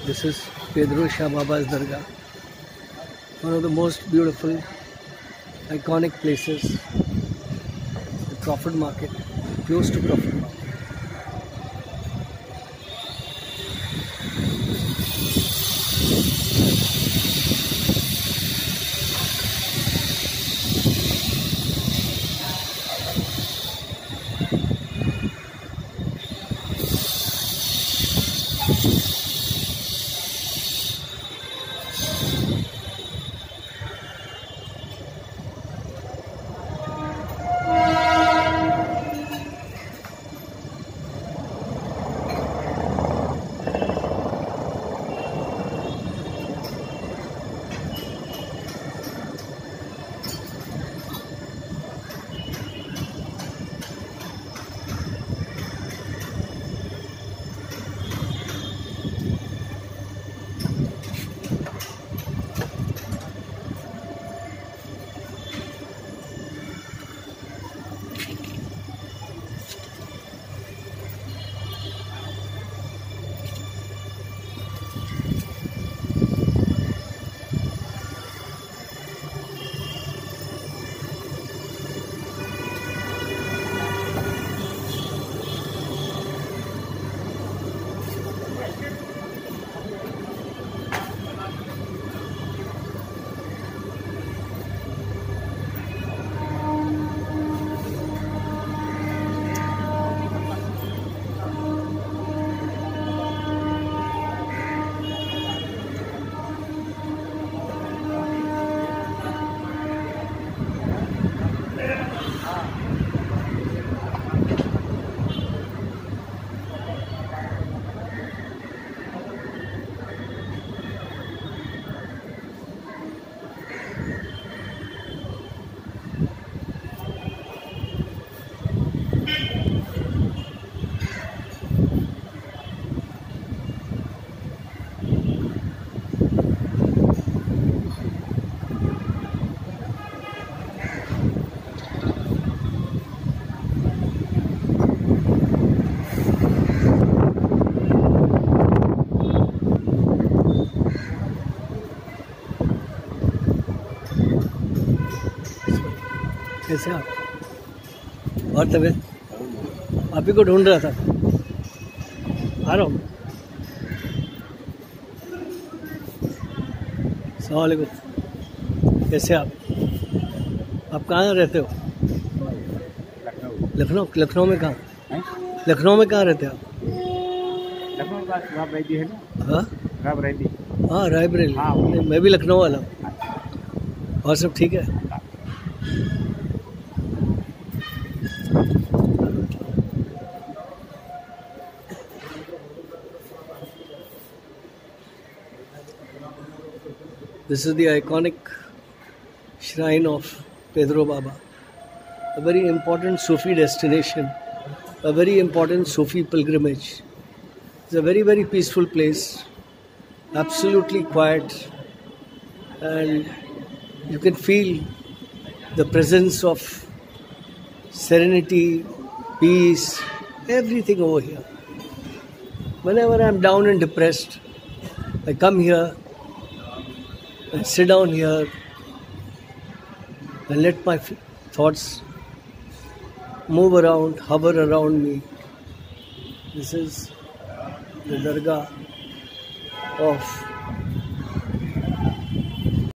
This is Pedro Shah Baba's Dargah, one of the most beautiful, iconic places. The Crawford Market, close to Crawford Market. कैसे आप और तबीयत? आप ही को ढूंढ रहा था, आ रहा हूँ। अस्सलाम वालेकुम, कैसे आप कहाँ रहते हो? लखनऊ। लखनऊ में कहाँ? लखनऊ में कहाँ रहते हो आप? लखनऊ का रायबरेली है ना? हाँ, रायबरेली। हाँ रायबरेली। हाँ, मैं भी लखनऊ वाला हूँ। और सब ठीक है? This is the iconic shrine of Pedro Baba, a very important Sufi destination, a very important Sufi pilgrimage. It's a very, very peaceful place, absolutely quiet, and you can feel the presence of serenity, peace, everything over here. Whenever I'm down and depressed, I come here and sit down here and let my thoughts move around, hover around me. This is the Dargah of